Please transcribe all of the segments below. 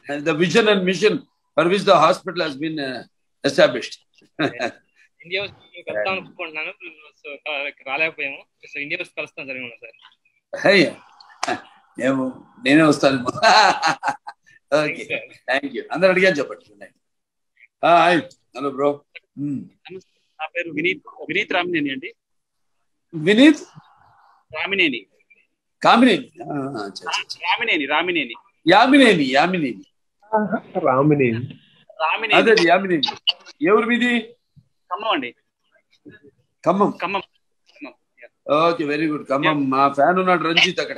the vision and mission for which the hospital has been established. India వెళ్తాం అనుకుంటున్నాను, రాలేకపోయాము. India కలుస్తాం జరిగింది సార్. నేనే వస్తాను. Okay, thank you. అందరు అడిగాను చెప్పండి. Hello bro. నా పేరు వినీత్ రామినేని అండి. వినీత్ రామినేని కామినేని రామినేని అదే యామినేని. ఎవరు మీది? ఖమ్మం అండి. Khammam. Okay, very good. Khammam. మా ఫ్యాన్ ఉన్నాడు రంజిత్ అక్కడ.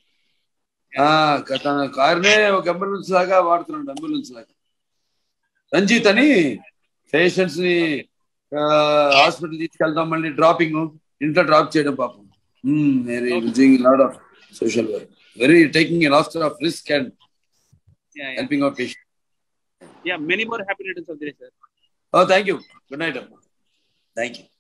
తన కారునే ఒక అంబులెన్స్ లాగా వాడుతున్నాడు. అంబులెన్స్ లాగా రంజిత్ అని పేషెంట్స్ ని హాస్పిటల్ తీసుకెళ్తాం, మళ్ళీ డ్రాపింగ్, ఇంట్లో డ్రాప్ చేయడం. పాపం doing lot of social work, very taking a lot of risk and helping our patients. Many more happy returns of the day, sir. Oh, thank you. Good night. Thank you.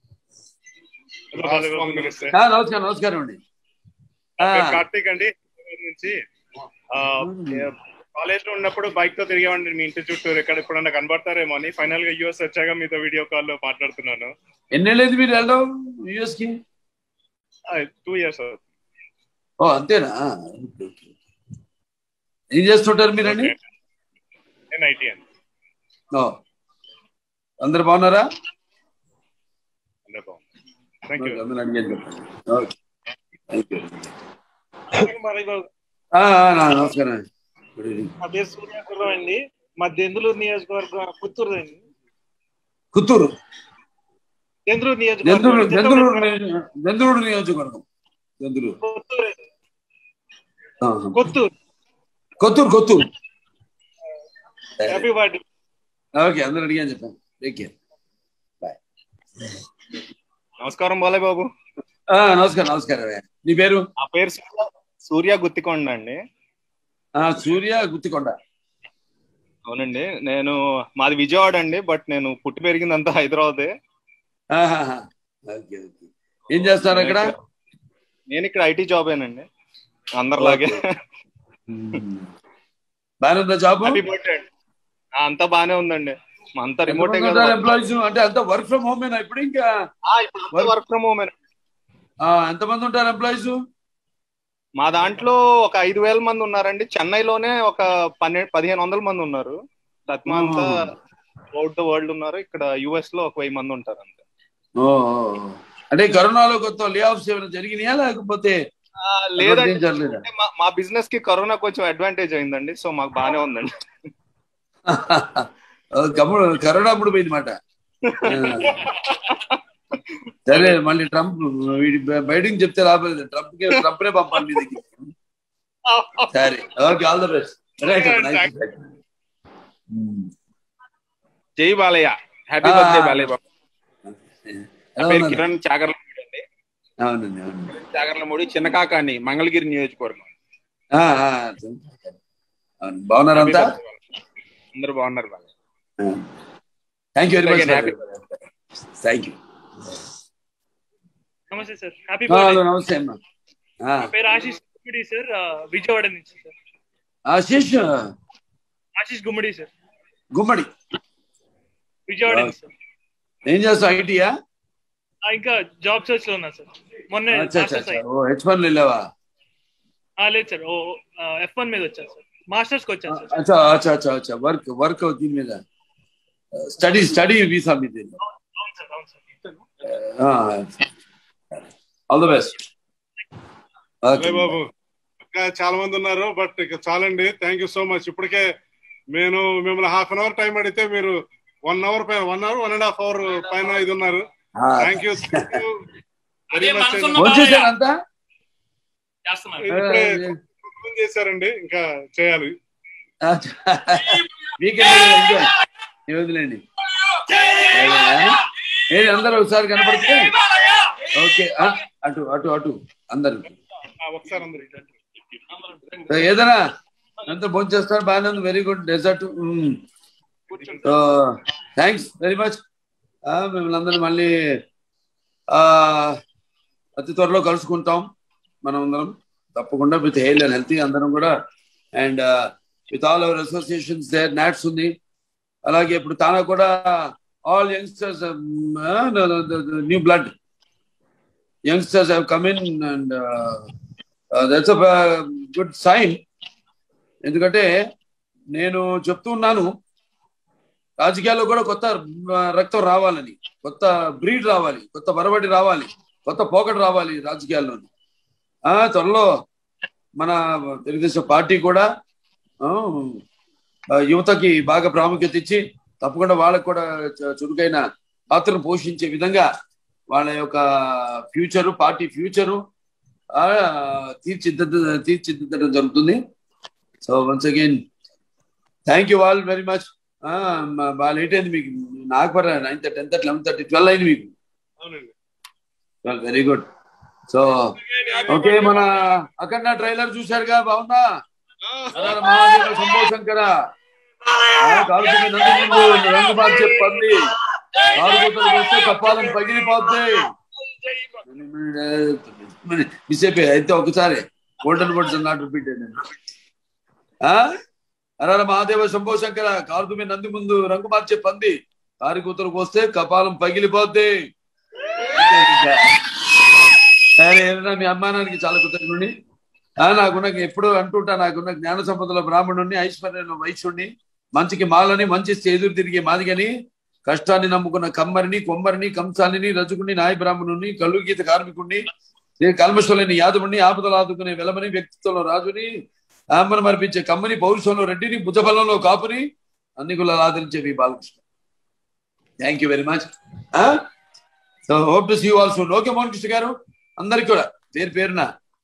నమస్కారం అండి. కార్తీక్ అండి నుంచి. College లో ఉన్నప్పుడు bike తో తిరిగామండి మీ ఇంటి చుట్టూ. ఎక్కడ ఎప్పుడన్నా కనబడతారేమో అని ఫైనల్ గా యూఎస్ వచ్చాక మీతో వీడియో కాల్ లో మాట్లాడుతున్నాను. ఎన్నేళ్ళైంది మీరు వెళ్ళడం యూఎస్ కి? 2 years. ఓ, అంతేనా? ఏం చేస్తుంటారు మీరండి? నేను ఐటీ అండి. అందరు బాగున్నారా? అందరు బాగున్నారు. Thank you. నమస్కారం. నా పేరు సూర్యాకుర్రం అండి. మా దెందులూరు నియోజకవర్గం. పుత్తూరు దెందులూరు నియోజకవర్గం. కొత్తూరు. Happy birthday. ఓకే, అందరు అడిగాను చెప్పాను. Take care. బాయ్. నమస్కారం బాలయ్య బాబు. నమస్కారం. నీ పేరు? నా పేరు సూర్య గుత్తికొండ అండి. సూర్య గుత్తికొండ. అవునండి. మాది విజయవాడ అండి, బట్ నేను పుట్టి పెరిగిందంతా హైదరాబాదే. ఏం చేస్తారు అక్కడ? నేను ఇక్కడ ఐటీ జాబ్ ఏనండి, అందరిలాగే. బాగానే ఉందా జాబ్? అంతా బాగానే ఉందండి. అంతా రిమోట్ ఎంప్లాయీస్ అంటే అంతా వర్క్ ఫ్రమ్ హోమ్ ఇప్పుడు? ఇంకా వర్క్ ఫ్రమ్ హోమ్. ఎంతమంది ఉంటారు ఎంప్లాయీస్? మా దాంట్లో ఒక 5,000 మంది ఉన్నారండి. చెన్నైలోనే ఒక 1,500 మంది ఉన్నారు. తత్మా అంతా అవుట్ ద వరల్డ్ ఉన్నారు. ఇక్కడ యుఎస్ లో ఒక 1000 మంది ఉంటారు అంతే. అంటే కరోనాలో కొత్త లే ఆఫ్స్ ఏమైనా జరిగినాయా లేకపోతే? లేదండి, మా బిజినెస్ కి కరోనా కొంచెం అడ్వాంటేజ్ అయిందండి. సో మాకు బాగానే ఉందండి. కరోనా అప్పుడు పోయింది మాట. సరే, మళ్ళీ ట్రంప్ బయటికి చెప్తే రాబోలేదు. ట్రంప్నే పంపాలి మీ దగ్గర. సరే, ఓకే, ఆల్ ద బెస్ట్. జై బాలయ్య. Happy birthday Balayya Babu. కిరణ్ చాగర్లమూడి అండి. అవునండి. చాగర్లమూడి, చిన్నకాకాని, మంగళగిరి నియోజకవర్గం. బాగున్నారు అంతా? అందరూ బాగున్నారు బాగా. Thank you very much. Thank you. నమస్తే సార్. Happy birthday. నమస్తే అమ్మా. నా పేరు ఆశీష్ గుమ్మడి సార్, విజయవాడ నుంచి సార్. ఆశీష్ గుమ్మడి సార్. గుమ్మడి, విజయవాడ నుంచి సార్. ఏం చేస్తావు? ఐటీయా? ఇంకా జాబ్ సర్చ్ లో ఉన్నా సార్. మొన్న H1 వెళ్ళావా? లేదు సార్, F1 మీద వచ్చాను సార్. మాస్టర్స్ కి వచ్చాను సార్. అచ్చా. వర్క్ దీని మీద, స్టడీ వీసా మీద. అవును సార్. All the best. బాబు, ఇంకా చాలా మంది ఉన్నారు, బట్ ఇక చాలండి. Thank you so much. ఇప్పటికే నేను మిమ్మల్ని ½ an hour టైం అడిగితే మీరు 1 hour 1.5 hour పైన ఇది ఉన్నారు. Thank you very much. ఇప్పుడే చేశారండి, ఇంకా చేయాలి. వదిలేండి, అందరూ ఒకసారి కనపడితే. ఓకే, అటు అందరు ఒకసారి ఏదైనా అంతా భోంచేస్తారు. బాగానే ఉంది. Very good. Dessert. Thanks very much. మిమ్మల్ని అందరూ మళ్ళీ అతి త్వరలో కలుసుకుంటాం మనం అందరం తప్పకుండా. విత్ హెల్త్ అండ్ హెల్తీ అందరం కూడా. And with all our associations there NATS ఉంది. అలాగే ఇప్పుడు తానా కూడా all youngsters new blood youngsters have come in and that's a good sign. ఎందుకంటే నేను చెప్తూ ఉన్నాను రాజకీయాల్లో కూడా కొత్త రక్తం రావాలని, కొత్త బ్రీడ్ రావాలి, కొత్త వరవడి రావాలి, కొత్త పోకడ రావాలి రాజకీయాల్లోని. త్వరలో మన తెలుగుదేశం పార్టీ కూడా యువతకి బాగా ప్రాముఖ్యత ఇచ్చి తప్పకుండా వాళ్ళకు కూడా చురుకైన పాత్రను పోషించే విధంగా వాళ్ళ యొక్క ఫ్యూచరు, పార్టీ ఫ్యూచరు తీర్చిదిద్దడం జరుగుతుంది. So once again thank you all very much. బాగా లేట్ అయింది మీకు, నాకు పర్లే 9:30, 10:30, 11:30, 12 అయింది మీకు. Very good. సో ఓకే, మన అఖండ ట్రైలర్ చూశారుగా, బాగుందా? మహాదేవ శంభో శంకర రంగు మార్చే పంది కారుకూతలు వస్తే కప్పాలను పగిలిపోతాయి. మిస్ అయిపోయి అయితే ఒకసారి గోల్డెన్ వర్డ్స్ నాట్ రిపీటెడ్. అరార మహాదేవ శంభో శంకర కారుతుమి నంది ముందు రంగు మార్చే పంది కారుకూతలకు వస్తే కపాలం పగిలిపోద్ది. సరే, ఏదైనా మీ అమ్మానానికి చాలా కృతజ్ఞుడిని. నాకున్న ఎప్పుడు అంటుంటా, నాకున్న జ్ఞాన సంపదల బ్రాహ్మణుడిని, ఐశ్వర్యంలో వైశ్యుడిని, మంచికి మాలని, మంచి ఎదురు తిరిగే మాదిగని, కష్టాన్ని నమ్ముకున్న కమ్మరిని, కొమ్మరిని, కంసాలిని, రజకుని, నాయ బ్రాహ్మణుని, కళ్ళు గీత కార్మికుడిని, కల్మషులని యాదవుని, ఆపదలు ఆదుకునే వెలమని, వ్యక్తిత్వంలో రాజుని, ఆంబను మర్పించే కమ్మని, పౌరుషంలో రెడ్డిని, భుజబలంలో కాపుని, అన్ని కులాలు ఆదరించే వి Balakrishna. Thank you very much. So hope to see you all soon. Okay Mohan Krishna garu, అందరికి కూడా పేరు పేరున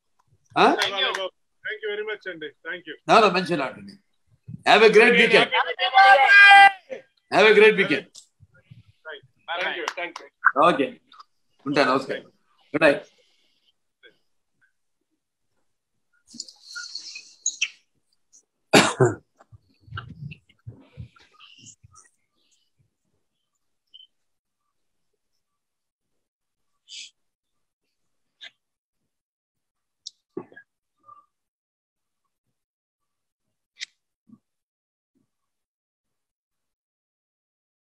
మంచిగా ఆడండి. Have a great weekend. Have a great weekend. Okay, ఉంటాను. నమస్కారం. Good night.